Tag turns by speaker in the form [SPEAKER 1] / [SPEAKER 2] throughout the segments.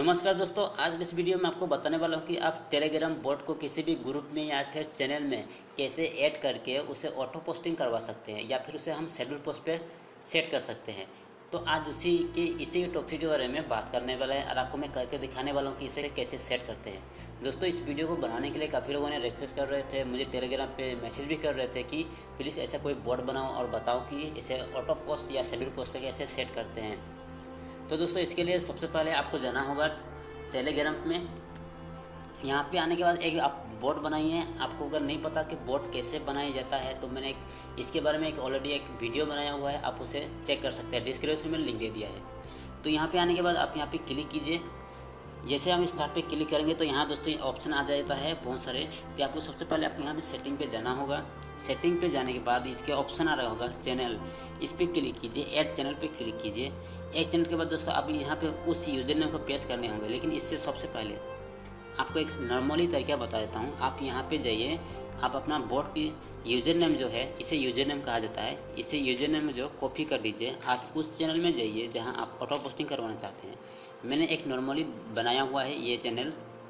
[SPEAKER 1] नमस्कार दोस्तों, आज इस वीडियो में आपको बताने वाला हूँ कि आप टेलीग्राम बोट को किसी भी ग्रुप में या फिर चैनल में कैसे ऐड करके उसे ऑटो पोस्टिंग करवा सकते हैं या फिर उसे हम शेड्यूल पोस्ट पे सेट कर सकते हैं। तो आज इसी टॉपिक के बारे में बात करने वाला है और आपको मैं करके दिखाने वाला हूँ कि इसे कैसे सेट करते हैं। दोस्तों, इस वीडियो को बनाने के लिए काफ़ी लोगों ने रिक्वेस्ट कर रहे थे, मुझे टेलीग्राम पे मैसेज भी कर रहे थे कि प्लीज़ ऐसा कोई बोट बनाओ और बताओ कि इसे ऑटो पोस्ट या शेड्यूल पोस्ट पे कैसे सेट करते हैं। तो दोस्तों, इसके लिए सबसे पहले आपको जाना होगा टेलीग्राम में। यहाँ पे आने के बाद एक आप बोट बनाइए। आपको अगर नहीं पता कि बोट कैसे बनाया जाता है तो मैंने इसके बारे में ऑलरेडी एक वीडियो बनाया हुआ है, आप उसे चेक कर सकते हैं, डिस्क्रिप्शन में लिंक दे दिया है। तो यहाँ पे आने के बाद आप यहाँ पे क्लिक कीजिए। जैसे हम स्टार्ट पे क्लिक करेंगे तो यहाँ दोस्तों ऑप्शन आ जाता है बहुत सारे कि आपको सबसे पहले आपको यहाँ पे सेटिंग पे जाना होगा। सेटिंग पे जाने के बाद इसके ऑप्शन आ रहा होगा चैनल, इस पर क्लिक कीजिए, ऐड चैनल पे क्लिक कीजिए। ऐड चैनल के बाद दोस्तों आप यहाँ पे उस यूजर नेम को पेस्ट करने होंगे, लेकिन इससे सबसे पहले आपको एक नॉर्मली तरीका बता देता हूँ। आप यहाँ पे जाइए, आप अपना बोट की यूजर नेम जो है, इसे यूजर नेम कहा जाता है, इसे यूजर नेम जो कॉपी कर दीजिए। आप उस चैनल में जाइए जहाँ आप ऑटो पोस्टिंग करवाना चाहते हैं। मैंने एक नॉर्मली बनाया हुआ है ये चैनल,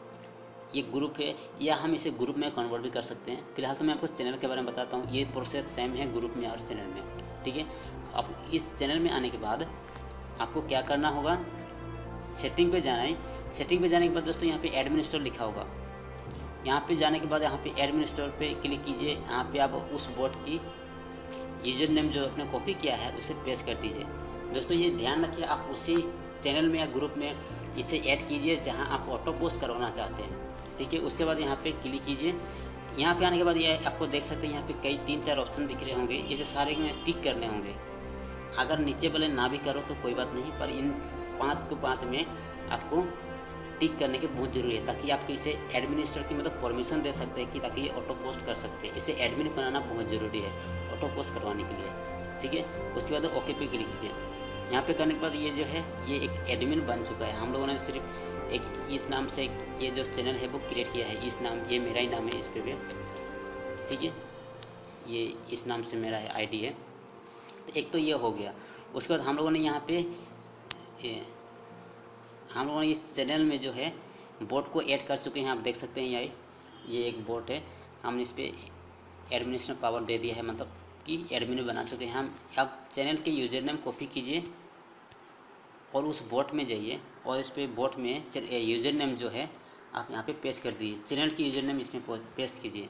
[SPEAKER 1] ये ग्रुप है, या हम इसे ग्रुप में कन्वर्ट भी कर सकते हैं। फिलहाल तो मैं आपको चैनल के बारे में बताता हूँ। ये प्रोसेस सेम है ग्रुप में और चैनल में, ठीक है। अब इस चैनल में आने के बाद आपको क्या करना होगा, सेटिंग पे जाना है। सेटिंग पे जाने के बाद दोस्तों यहाँ पे एडमिनिस्ट्रेटर लिखा होगा। यहाँ पे जाने के बाद यहाँ पे एडमिनिस्ट्रेटर पे क्लिक कीजिए। यहाँ पे आप उस बोट की यूजर नेम जो आपने कॉपी किया है उसे पेस्ट कर दीजिए। दोस्तों, ये ध्यान रखिए, आप उसी चैनल में या ग्रुप में इसे ऐड कीजिए जहाँ आप ऑटो पोस्ट करवाना चाहते हैं, ठीक है। उसके बाद यहाँ पे क्लिक कीजिए। यहाँ पे आने के बाद ये आपको देख सकते हैं यहाँ पे कई 3-4 ऑप्शन दिख रहे होंगे, इसे सारे में टिक करने होंगे। अगर नीचे वाले ना भी करो तो कोई बात नहीं, पर इन 5 के 5 में आपको टिक करने की बहुत ज़रूरी है, ताकि आपको इसे एडमिनिस्ट्रेटर की मतलब परमिशन दे सकते हैं कि ताकि ये ऑटो पोस्ट कर सकते हैं। इसे एडमिन बनाना बहुत ज़रूरी है ऑटो पोस्ट करवाने के लिए, ठीक है। उसके बाद ओके पे क्लिक कीजिए। यहाँ पे करने के बाद ये जो है ये एक एडमिन बन चुका है। हम लोगों ने सिर्फ एक इस नाम से ये जो चैनल है वो क्रिएट किया है। इस नाम, ये मेरा ही नाम है इस पर भी, ठीक है। ये इस नाम से मेरा आईडी है। तो एक तो ये हो गया। उसके बाद हम लोगों ने यहाँ पे हम लोगों ने इस चैनल में जो है बोट को ऐड कर चुके हैं। आप देख सकते हैं ये एक बोट है, हमने इस पर एडमिनिस्ट्रेशन पावर दे दिया है, मतलब कि एडमिन बना चुके हैं हम। अब चैनल के यूजर नेम कॉपी कीजिए और उस बोट में जाइए और इस पर बोट में यूजर नेम जो है आप यहाँ पे पेस्ट कर दीजिए। चैनल की यूजर नेम इसमें पेस्ट कीजिए।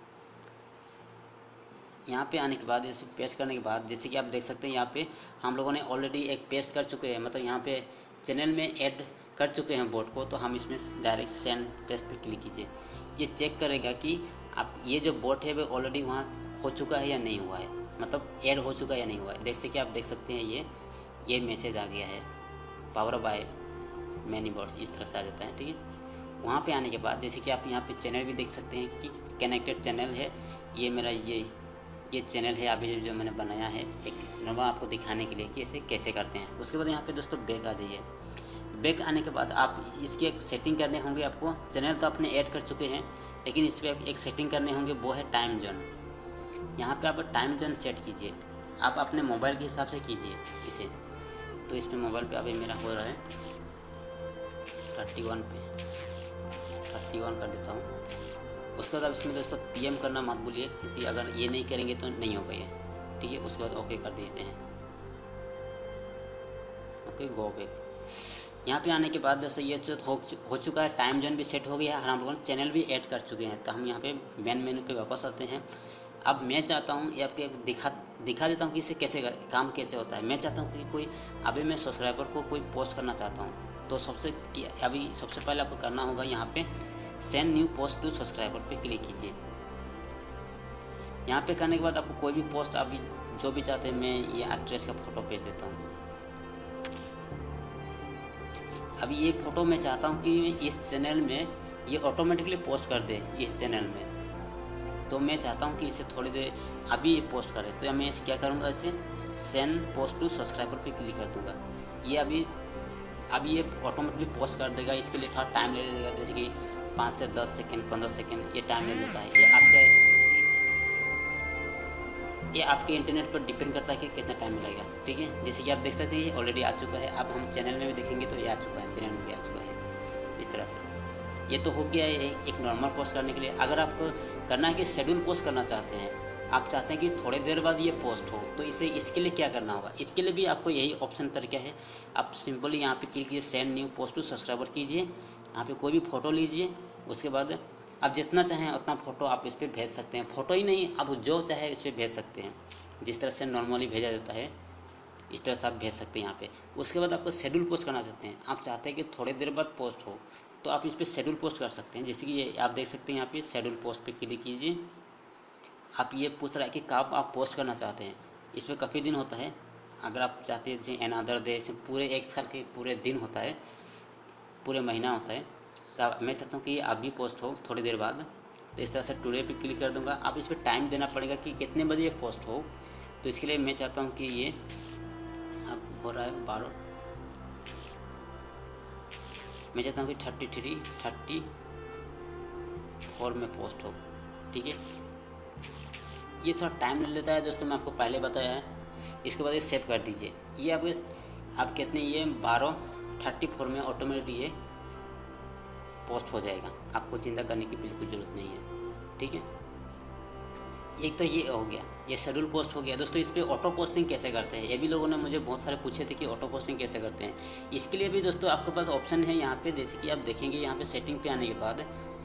[SPEAKER 1] यहाँ पे आने के बाद, इसे पेस्ट करने के बाद जैसे कि आप देख सकते हैं यहाँ पे हम लोगों ने ऑलरेडी एक पेस्ट कर चुके हैं, मतलब यहाँ पे चैनल में ऐड कर चुके हैं बोट को। तो हम इसमें डायरेक्ट सेंड टेस्ट पे क्लिक कीजिए। ये चेक करेगा कि आप ये जो बोट है वो ऑलरेडी वहाँ हो चुका है या नहीं हुआ है, मतलब ऐड हो चुका है या नहीं हुआ है। जैसे कि आप देख सकते हैं ये मैसेज आ गया है, पावर बाय मैनी बोट्स, इस तरह से आ जाता है, ठीक है। वहाँ पे आने के बाद जैसे कि आप यहाँ पे चैनल भी देख सकते हैं कि कनेक्टेड चैनल है। ये मेरा ये चैनल है अभी जो मैंने बनाया है, एक नवा आपको दिखाने के लिए कि इसे कैसे करते हैं। उसके बाद यहाँ पे दोस्तों बैक आ जाइए। बैक आने के बाद आप इसकी एक सेटिंग करने होंगे आपको। चैनल तो अपने ऐड कर चुके हैं, लेकिन इस पर एक सेटिंग करने होंगे, वो है टाइम जोन। यहाँ पे आप टाइम जोन सेट कीजिए, आप अपने मोबाइल के हिसाब से कीजिए इसे। तो इसमें मोबाइल पे अभी मेरा हो रहा है 31 पे, 31 कर देता हूँ। उसके बाद आप इसमें दोस्तों PM करना मत भूलिए, क्योंकि अगर ये नहीं करेंगे तो नहीं होगा ये, ठीक है। उसके बाद ओके कर देते हैं, ओके गो बैक। यहाँ पे आने के बाद दोस्तों ये जो हो चुका है, टाइम जोन भी सेट हो गया है और हम लोगों ने चैनल भी ऐड कर चुके हैं। तो हम यहाँ पे मेन मेनू पे वापस आते हैं। अब मैं चाहता हूँ ये आपके दिखा देता हूँ कि इसे कैसे काम कैसे होता है। मैं चाहता हूँ कि अभी मैं सब्सक्राइबर को कोई पोस्ट करना चाहता हूँ, तो सबसे पहले आपको करना होगा यहाँ पे send new post to subscriber पे क्लिक कीजिए। यहाँ पे करने के बाद आपको कोई भी पोस्ट अभी जो भी चाहते हैं, मैं ये एक्ट्रेस का फोटो भेज देता हूँ। अभी ये फ़ोटो मैं चाहता हूँ कि इस चैनल में ये ऑटोमेटिकली पोस्ट कर दे इस चैनल में, तो मैं चाहता हूँ कि इसे थोड़ी देर अभी ये पोस्ट करे। तो मैं क्या करूँगा, इसे सेंड पोस्ट टू सब्सक्राइबर पे क्लिक कर दूँगा। ये अभी ये ऑटोमेटिकली पोस्ट कर देगा। इसके लिए थोड़ा टाइम ले लेगा, जैसे कि 5 से 10 सेकेंड 15 सेकेंड ये टाइम ले लेता है। ये आपके इंटरनेट पर डिपेंड करता है कि कितना टाइम लगेगा, ठीक है। जैसे कि आप देख सकते हैं ये ऑलरेडी आ चुका है। अब हम चैनल में भी देखेंगे तो ये आ चुका है, चैनल में भी आ चुका है। इस तरह से। ये तो हो गया एक नॉर्मल पोस्ट करने के लिए। अगर आपको करना है कि शेड्यूल पोस्ट करना चाहते हैं, आप चाहते हैं कि थोड़ी देर बाद ये पोस्ट हो, तो इसके लिए क्या करना होगा? इसके लिए भी आपको यही ऑप्शन तरीका है। आप सिंपली यहाँ पे क्लिक कीजिए, send new post to subscriber कीजिए। यहाँ पे कोई भी फ़ोटो लीजिए, उसके बाद आप जितना चाहें उतना फ़ोटो आप इस पर भेज सकते हैं। फ़ोटो ही नहीं, आप जो चाहे इस पर भेज सकते हैं। जिस तरह से नॉर्मली भेजा जाता है इस तरह से आप भेज सकते हैं यहाँ पे। उसके बाद आपको शेड्यूल पोस्ट करना चाहते हैं, आप चाहते हैं कि थोड़ी देर बाद पोस्ट हो, तो आप इस पर शेड्यूल पोस्ट कर सकते हैं। जैसे कि ये आप देख सकते हैं यहाँ पे शेड्यूल पोस्ट पे क्लिक कीजिए। आप ये पूछ रहा है कि कब आप पोस्ट करना चाहते हैं। इसमें काफ़ी दिन होता है। अगर आप चाहते हैं जैसे अनदर डे, से पूरे एक साल के पूरे दिन होता है, पूरे महीना होता है, तो मैं चाहता हूँ कि अभी पोस्ट हो थोड़ी देर बाद। तो इस तरह से टुडे पे क्लिक कर दूंगा। आप इस पर टाइम देना पड़ेगा कि कितने बजे ये पोस्ट हो। तो इसके लिए मैं चाहता हूँ कि ये अब हो रहा है 12, मैं चाहता हूँ कि 34 में पोस्ट हो। ठीक है, ये थोड़ा टाइम ले लेता है दोस्तों, मैं आपको पहले बताया है। इसके बाद ये सेव कर दीजिए। ये आप कितने, ये 12:34 में ऑटोमेटिक ये पोस्ट हो जाएगा। आपको चिंता करने की बिल्कुल ज़रूरत नहीं है। ठीक है, एक तो ये हो गया, ये शेड्यूल पोस्ट हो गया। दोस्तों इस पर ऑटो पोस्टिंग कैसे करते हैं, ये भी लोगों ने मुझे बहुत सारे पूछे थे कि ऑटो पोस्टिंग कैसे करते हैं। इसके लिए भी दोस्तों आपके पास ऑप्शन है यहाँ पे। जैसे कि आप देखेंगे यहाँ पे सेटिंग पे आने के बाद,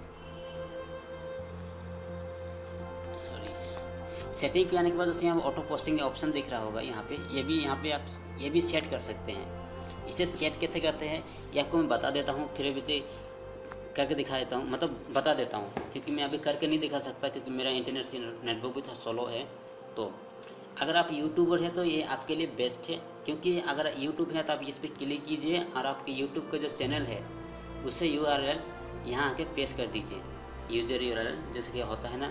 [SPEAKER 1] सेटिंग पे आने के बाद दोस्तों यहाँ ऑटो पोस्टिंग का ऑप्शन दिख रहा होगा यहाँ पे। यहाँ पे आप ये भी सेट कर सकते हैं। इसे सेट कैसे करते हैं ये आपको मैं बता देता हूँ, फिर भी करके दिखा देता हूँ, मतलब बता देता हूँ, क्योंकि मैं अभी करके नहीं दिखा सकता क्योंकि मेरा इंटरनेट नेटवर्क भी थोड़ा स्लो है। तो अगर आप यूट्यूबर हैं तो ये आपके लिए बेस्ट है, क्योंकि अगर यूट्यूब है तो आप इस पर क्लिक कीजिए और आपके यूट्यूब का जो चैनल है उसे URL यहाँ आके पेस्ट कर दीजिए। यूजर URL जैसे कि होता है ना,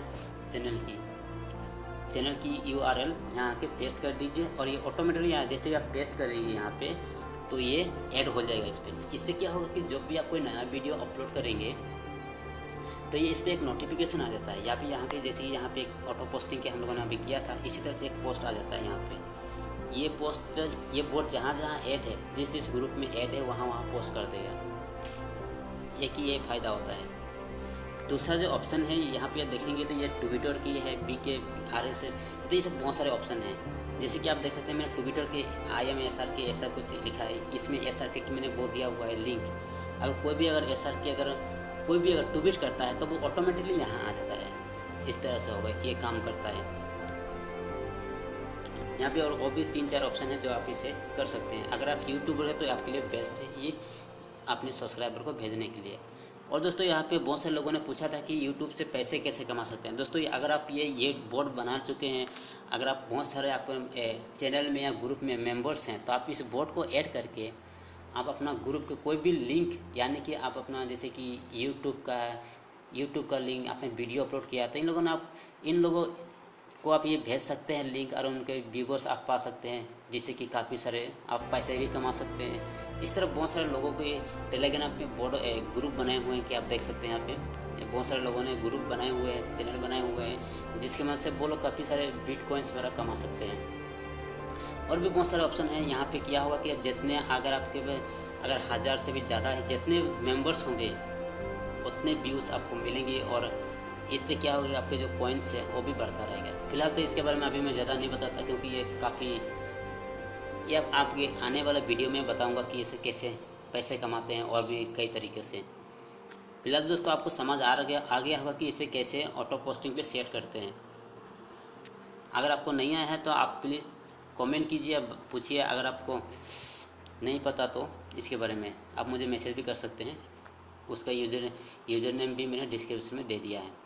[SPEAKER 1] चैनल की URL यहाँ आके पेस्ट कर दीजिए और ये ऑटोमेटिकली जैसे आप पेस्ट करेंगे यहाँ पे तो ये ऐड हो जाएगा इस पर। इससे क्या होगा कि जब भी आप कोई नया वीडियो अपलोड करेंगे तो ये इस पर एक नोटिफिकेशन आ जाता है। यहाँ पे जैसे यहाँ पे एक ऑटो पोस्टिंग के हम लोगों ने अभी किया था, इसी तरह से एक पोस्ट आ जाता है यहाँ पे। ये पोस्ट, ये बोर्ड जहाँ ऐड है, जिस ग्रुप में ऐड है वहाँ पोस्ट कर देगा। एक ही ये फ़ायदा होता है। दूसरा जो ऑप्शन है यहाँ पे आप देखेंगे तो ये ट्विटर की है, BK RSS, तो ये सब बहुत सारे ऑप्शन हैं। जैसे कि आप देख सकते हैं मैंने ट्विटर के IMSRK ऐसा कुछ लिखा है, इसमें SRK की मैंने वो दिया हुआ है लिंक। अगर कोई भी अगर SRK कोई भी अगर ट्वीट करता है तो वो ऑटोमेटिकली यहाँ आ जाता है। इस तरह से होगा, ये काम करता है यहाँ पे। और वो भी 3-4 ऑप्शन है जो आप इसे कर सकते हैं। अगर आप यूट्यूबर है तो आपके लिए बेस्ट है ये अपने सब्सक्राइबर को भेजने के लिए। और दोस्तों यहाँ पे बहुत सारे लोगों ने पूछा था कि यूट्यूब से पैसे कैसे कमा सकते हैं। दोस्तों अगर आप ये बोर्ड बना चुके हैं, अगर आप बहुत सारे आपके चैनल में या ग्रुप में मेंबर्स हैं, तो आप इस बोर्ड को ऐड करके आप अपना ग्रुप के कोई भी लिंक, यानी कि आप अपना जैसे कि यूट्यूब का लिंक आपने वीडियो अपलोड किया तो इन लोगों को आप ये भेज सकते हैं लिंक, और उनके व्यूवर्स आप पा सकते हैं, जिससे कि काफ़ी सारे आप पैसे भी कमा सकते हैं। इस तरह बहुत सारे लोगों के टेलीग्राम पे ग्रुप बनाए हुए हैं कि आप देख सकते हैं यहाँ पे बहुत सारे लोगों ने ग्रुप बनाए हुए हैं, चैनल बनाए हुए हैं, जिसकी मदद से वो लोग काफ़ी सारे बिटकॉइंस वगैरह कमा सकते हैं। और भी बहुत सारे ऑप्शन हैं यहाँ पे। क्या होगा कि अब जितने अगर आपके अगर 1000 से भी ज़्यादा है जितने मेंबर्स होंगे उतने व्यूज़ आपको मिलेंगे, और इससे क्या होगा आपके जो कॉइन्स है वो भी बढ़ता रहेगा। फिलहाल तो इसके बारे में अभी मैं ज़्यादा नहीं बताता, क्योंकि ये आपके आने वाला वीडियो में बताऊंगा कि इसे कैसे पैसे कमाते हैं और भी कई तरीके से। फिलहाल दोस्तों आपको समझ आ गया होगा कि इसे कैसे ऑटो पोस्टिंग पे सेट करते हैं। अगर आपको नहीं आया है तो आप प्लीज़ कमेंट कीजिए, पूछिए। अगर आपको नहीं पता तो इसके बारे में आप मुझे मैसेज भी कर सकते हैं। उसका यूज़र नेम भी मैंने डिस्क्रिप्शन में दे दिया है।